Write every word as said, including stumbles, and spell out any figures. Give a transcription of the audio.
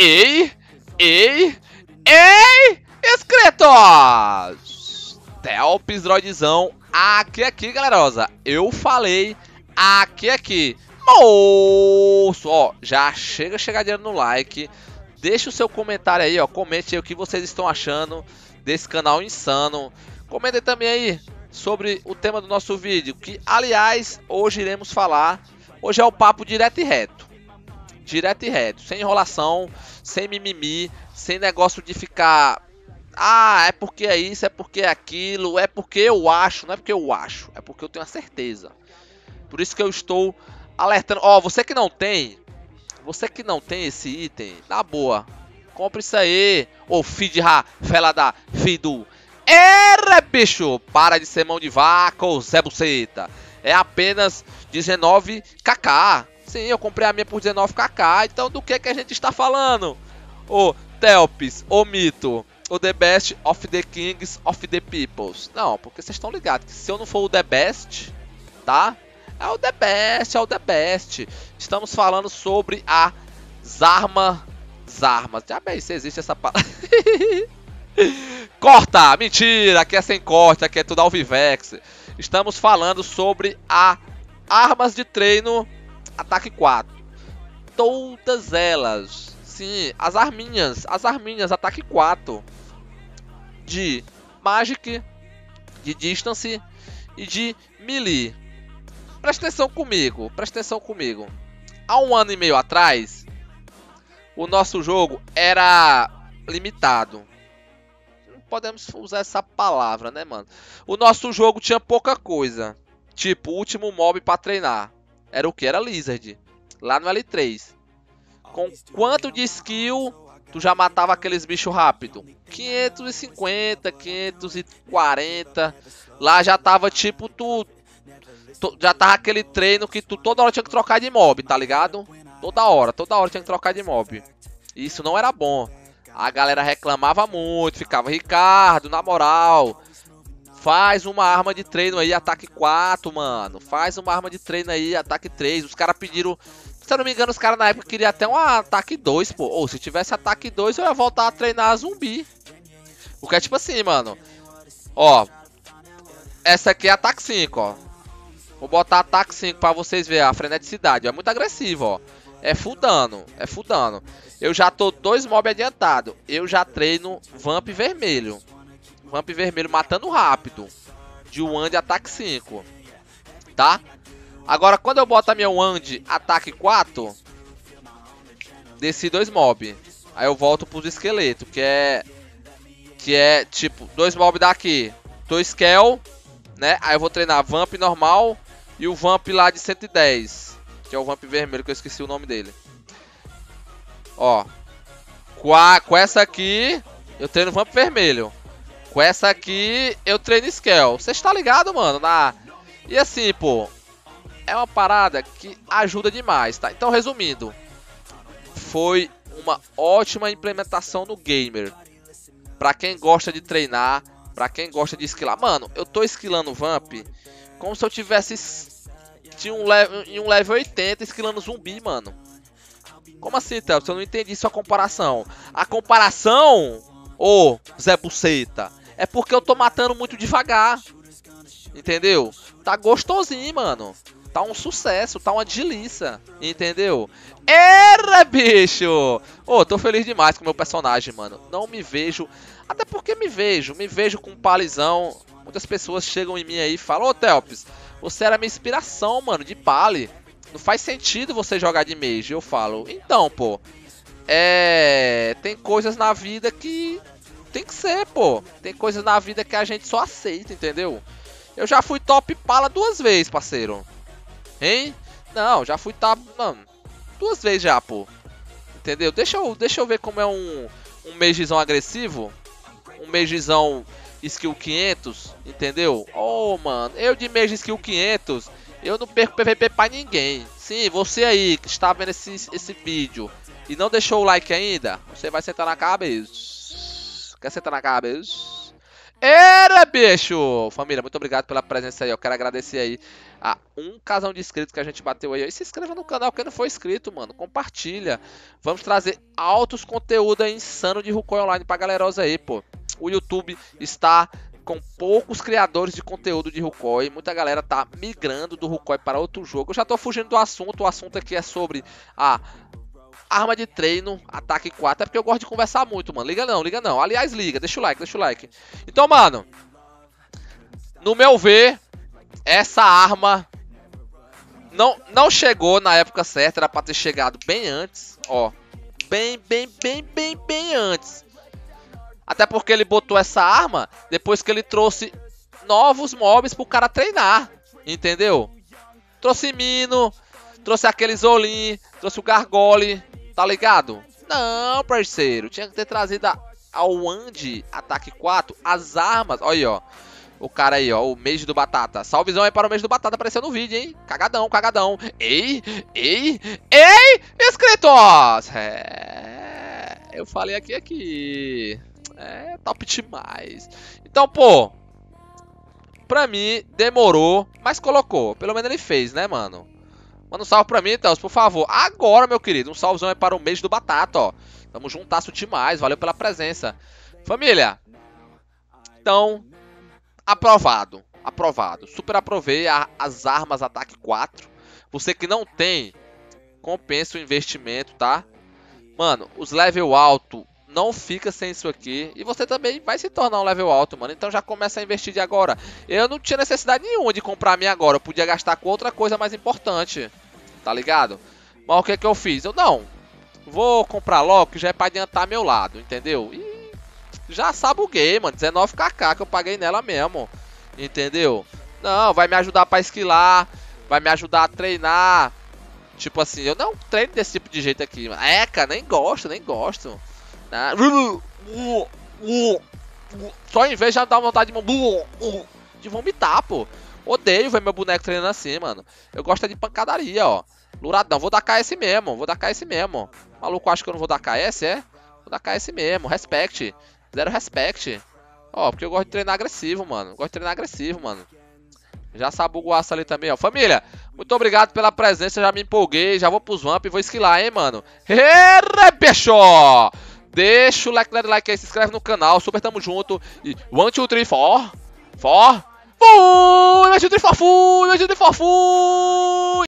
Ei, ei, ei, inscritos! Telps Droidzão, aqui, aqui, galerosa. Eu falei aqui, aqui. Moço, ó, já chega chegadinha no like. Deixa o seu comentário aí, ó. Comente aí o que vocês estão achando desse canal insano. Comentem também aí sobre o tema do nosso vídeo, que, aliás, hoje iremos falar. Hoje é o papo direto e reto. Direto e reto, sem enrolação, sem mimimi, sem negócio de ficar... Ah, é porque é isso, é porque é aquilo, é porque eu acho, não é porque eu acho, é porque eu tenho a certeza. Por isso que eu estou alertando. Ó, você que não tem, você que não tem esse item, na boa, compre isso aí, ô filho de ra, fela da, filho do... Era, bicho, para de ser mão de vaca, ô Zé Buceta. É apenas dezenove kk. Sim, eu comprei a minha por dezenove kk. Então do que que a gente está falando? O Telps, o mito, o the best of the kings of the peoples. Não, porque vocês estão ligados que se eu não for o the best, tá? É o the best, é o the best. Estamos falando sobre as armas. Armas. Já bem, se existe essa palavra. Corta! Mentira! Aqui é sem corte, aqui é tudo ao vivex. Estamos falando sobre a armas de treino ataque quatro. Todas elas. Sim, as arminhas. As arminhas ataque quatro. De Magic, de Distance e de Melee. Presta atenção comigo. Presta atenção comigo. Há um ano e meio atrás, o nosso jogo era limitado. Não podemos usar essa palavra, né, mano? O nosso jogo tinha pouca coisa. Tipo, o último mob pra treinar era o que? Era Lizard. Lá no L três. Com quanto de skill tu já matava aqueles bichos rápido? quinhentos e cinquenta, quinhentos e quarenta. Lá já tava tipo tu, tu... Já tava aquele treino que tu toda hora tinha que trocar de mob, tá ligado? Toda hora, toda hora tinha que trocar de mob. Isso não era bom. A galera reclamava muito, ficava: Ricardo, na moral, faz uma arma de treino aí, ataque quatro, mano. Faz uma arma de treino aí, ataque três. Os caras pediram... Se eu não me engano, os caras na época queriam até um ataque dois, pô. Ou se tivesse ataque dois, eu ia voltar a treinar zumbi. Porque é tipo assim, mano. Ó. Essa aqui é ataque cinco, ó. Vou botar ataque cinco pra vocês verem a freneticidade. É muito agressivo, ó. É full dano. É full dano. Eu já tô dois mobs adiantado. Eu já treino Vamp vermelho. Vamp vermelho matando rápido. De Wand ataque cinco. Tá? Agora, quando eu boto a minha Wand ataque quatro, desci dois mobs. Aí eu volto pros esqueletos, que é... Que é, tipo, dois mobs daqui. Dois Skell, né? Aí eu vou treinar Vamp normal e o Vamp lá de cento e dez. Que é o Vamp vermelho, que eu esqueci o nome dele. Ó. Com, a, com essa aqui, eu treino Vamp vermelho. Com essa aqui, eu treino Skell. Você está ligado, mano? Na... E assim, pô... É uma parada que ajuda demais, tá? Então, resumindo, foi uma ótima implementação no gamer. Pra quem gosta de treinar, pra quem gosta de esquilar. Mano, eu tô esquilando Vamp como se eu tivesse tinha um level, em um level oitenta esquilando zumbi, mano. Como assim, Théo? Eu não entendi sua comparação. A comparação, ô Zé Buceta, é porque eu tô matando muito devagar. Entendeu? Tá gostosinho, mano. Tá um sucesso, tá uma delícia, entendeu? Era, bicho! Ô, oh, tô feliz demais com o meu personagem, mano. Não me vejo, até porque me vejo, me vejo com um palizão. Muitas pessoas chegam em mim aí e falam: Ô, Telps, você era minha inspiração, mano, de pali. Não faz sentido você jogar de mage. Eu falo: então, pô, é... Tem coisas na vida que tem que ser, pô. Tem coisas na vida que a gente só aceita, entendeu? Eu já fui top pala duas vezes, parceiro. Hein? Não, já fui top, mano, duas vezes já, pô. Entendeu? Deixa eu, deixa eu ver como é um, um magezão agressivo. Um magezão skill quinhentos, entendeu? Oh, mano, eu de mage skill quinhentos, eu não perco P V P pra ninguém. Sim, você aí que está vendo esse, esse vídeo e não deixou o like ainda, você vai sentar na cabeça. Quer sentar na cabeça? Era, bicho! Família, muito obrigado pela presença aí. Eu quero agradecer aí a um casal de inscritos que a gente bateu aí. E se inscreva no canal quem não for inscrito, mano. Compartilha. Vamos trazer altos conteúdos aí insano de Rukoy Online pra galerosa aí, pô. O YouTube está com poucos criadores de conteúdo de Rukoy. Muita galera tá migrando do Rukoy para outro jogo. Eu já tô fugindo do assunto. O assunto aqui é sobre a arma de treino, ataque quatro, é porque eu gosto de conversar muito, mano. Liga não, liga não. Aliás, liga, deixa o like, deixa o like. Então, mano, no meu ver, essa arma não, não chegou na época certa, era pra ter chegado bem antes, ó. Bem, bem, bem, bem, bem antes. Até porque ele botou essa arma depois que ele trouxe novos mobs pro cara treinar, entendeu? Trouxe Mino, trouxe aquele Zolim, trouxe o Gargole. Tá ligado? Não, parceiro. Tinha que ter trazido a, a Wand Ataque quatro, as armas. Olha aí, ó. O cara aí, ó. O mês do Batata. Salvezão aí para o mês do Batata. Apareceu no vídeo, hein? Cagadão, cagadão. Ei, ei, ei, inscritos! É, eu falei aqui, aqui. É, top demais. Então, pô. Pra mim, demorou, mas colocou. Pelo menos ele fez, né, mano? Manda um salve pra mim, Teus, por favor. Agora, meu querido, um salvezão é para o mês do Batata, ó. Tamo juntasso demais, valeu pela presença. Família, então, aprovado, aprovado. Super aprovei a, as armas ataque quatro. Você que não tem, compensa o investimento, tá? Mano, os level alto não fica sem isso aqui. E você também vai se tornar um level alto, mano. Então já começa a investir de agora. Eu não tinha necessidade nenhuma de comprar a minha agora. Eu podia gastar com outra coisa mais importante. Tá ligado? Mas o que que eu fiz? Eu não. Vou comprar logo que já é pra adiantar meu lado, entendeu? E já sabuguei, mano. dezenove kk que eu paguei nela mesmo. Entendeu? Não, vai me ajudar pra esquilar. Vai me ajudar a treinar. Tipo assim, eu não treino desse tipo de jeito aqui. É, cara, nem gosto, nem gosto. Só em vez já dá vontade de, de vomitar, pô. Odeio ver meu boneco treinando assim, mano. Eu gosto de pancadaria, ó. Luradão, vou dar K S mesmo, vou dar K S mesmo. Maluco, acho que eu não vou dar K S, é? Vou dar K S mesmo, respect. Zero respect. Ó, porque eu gosto de treinar agressivo, mano. Eu gosto de treinar agressivo, mano. Já sabe o guaça ali também, ó. Família, muito obrigado pela presença. Já me empolguei, já vou pros vamp e vou esquilar, hein, mano. Here, bicho! Deixa o like, like aí, se inscreve no canal. Super tamo junto. E one, two, three, four. four. Fui! one, two, three, four, fui! one, two, three, four, fui!